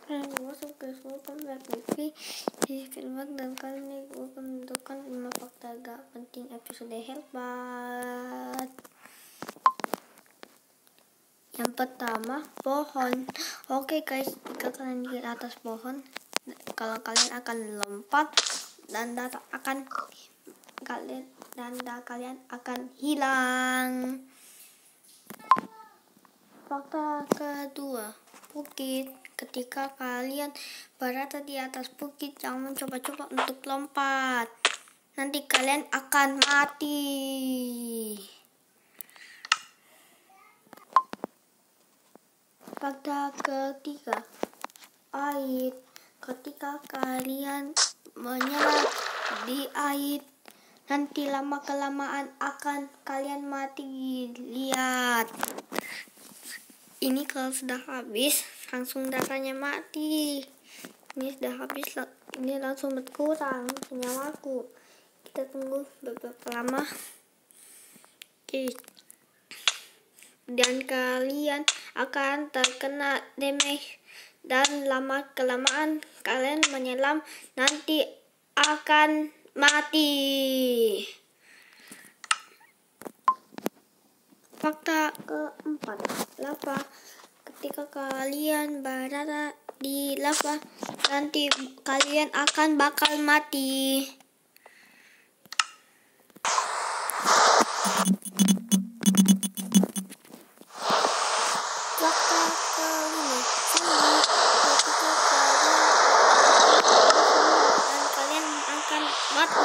Masuk ke welcome back di filmbak dan kali ini gue akan menentukan 5 fakta gak penting episode hebat. Yang pertama, pohon. Oke guys, jika kalian di atas pohon, kalau kalian akan lompat dan data kalian akan hilang. Fakta kedua, bukit. Ketika kalian berada di atas bukit, jangan coba-coba untuk lompat. Nanti kalian akan mati. Fakta ketiga, air. Ketika kalian menyelam di air, nanti lama-kelamaan akan kalian mati. Lihat. Ini kalau sudah habis, langsung darahnya mati. Ini sudah habis, ini langsung berkurang senyawaku. Kita tunggu beberapa lama. Oke. Dan kalian akan terkena damage. Dan lama-kelamaan kalian menyelam, nanti akan mati. Fakta keempat, lava. Ketika kalian berada di lava, nanti kalian akan bakal mati. Fakta kelima, sunyi. Ketika kalian akan mati.